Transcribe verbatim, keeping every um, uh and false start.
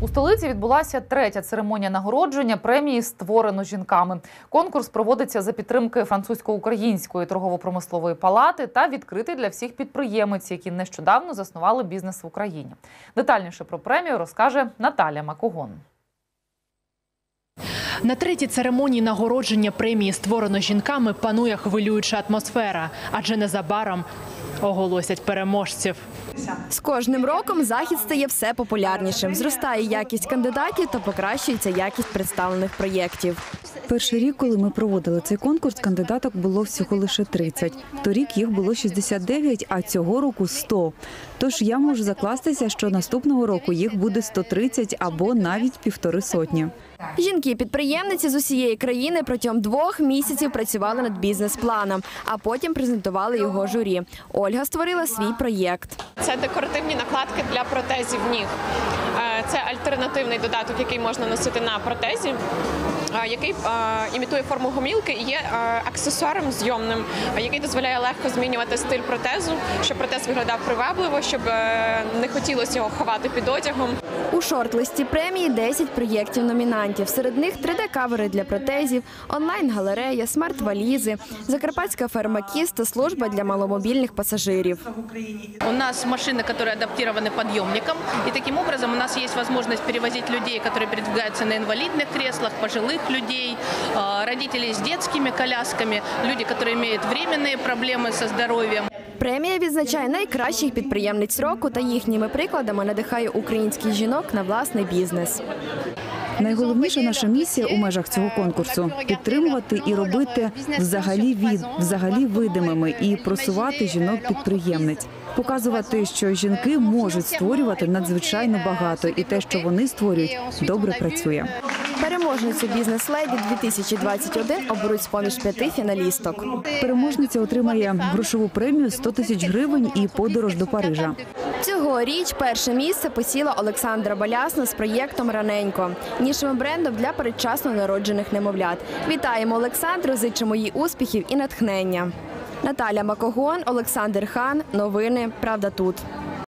У столиці відбулася третя церемонія нагородження премії «Створено жінками». Конкурс проводиться за підтримки французько-української торгово-промислової палати та відкритий для всіх підприємець, які нещодавно заснували бізнес в Україні. Детальніше про премію розкаже Наталя Макогон. На третій церемонії нагородження премії «Створено жінками» панує хвилююча атмосфера, адже незабаром оголосять переможців. З кожним роком захід стає все популярнішим. Зростає якість кандидатів та покращується якість представлених проєктів. Перший рік, коли ми проводили цей конкурс, кандидаток було всього лише тридцять. Торік їх було шістдесят дев'ять, а цього року – сто. Тож я можу закластися, що наступного року їх буде сто тридцять або навіть півтори сотні. Жінки-підприємниці з усієї країни протягом двох місяців працювали над бізнес-планом, а потім презентували його журі. Ольга створила свій проєкт. Це декоративні накладки для протезів ніг. Це альтернативний додаток, який можна носити на протезі, який імітує форму гомілки і є аксесуаром зйомним, який дозволяє легко змінювати стиль протезу, щоб протез виглядав привабливо, щоб не хотілося його ховати під одягом. У шорт-листі премії десять проєктів номінантів. Серед них три де-кавери для протезів, онлайн-галерея, смарт-валізи, закарпатська ферма «Кіс» та служба для маломобільних пасажирів. У нас машины, которые адаптированы подъемником, и таким образом у нас есть возможность перевозить людей, которые передвигаются на инвалидных креслах, пожилых людей, родителей с детскими колясками, люди, которые имеют временные проблемы со здоровьем. Премія відзначає найкращих підприємниць року та їхніми прикладами надихає українських жінок на власний бізнес. Найголовніша наша місія у межах цього конкурсу – підтримувати і робити взагалі від, взагалі видимими і просувати жінок-підприємниць. Показувати, що жінки можуть створювати надзвичайно багато і те, що вони створюють, добре працює. Переможницю «Бізнес-леді дві тисячі двадцять один» оберуть з-поміж п'яти фіналісток. Переможниця отримає грошову премію сто тисяч гривень і подорож до Парижа. Цьогоріч перше місце посіла Олександра Балясна з проєктом «Раненько» – нішевим брендом для передчасно народжених немовлят. Вітаємо Олександру, зичимо їй успіхів і натхнення. Наталя Макогон, Олександр Хан. Новини «Правда тут».